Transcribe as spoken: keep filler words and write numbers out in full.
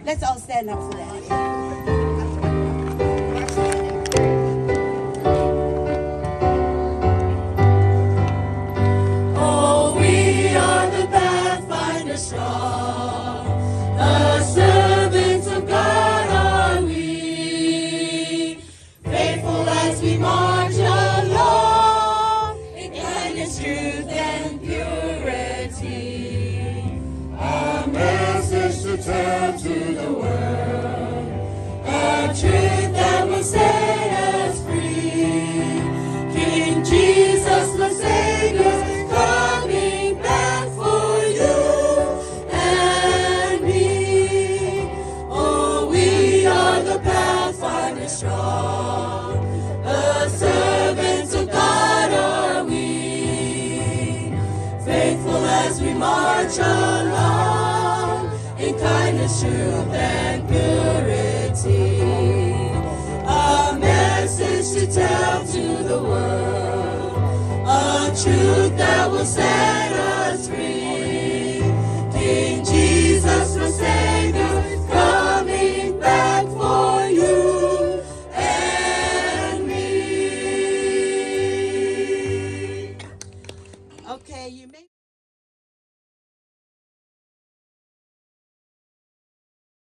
Let's all stand up for that. Oh, we are the Pathfinders strong, the servants of God are we, faithful as we march along in kindness, truth, and purity. Our message to tell to the world, a truth that will set us free. King Jesus, the Savior, coming back for you and me. Oh, we are the Pathfinders strong, the servants of God are we, faithful as we march along in kindness, truth, and purity. A message to tell to the world, a truth that will set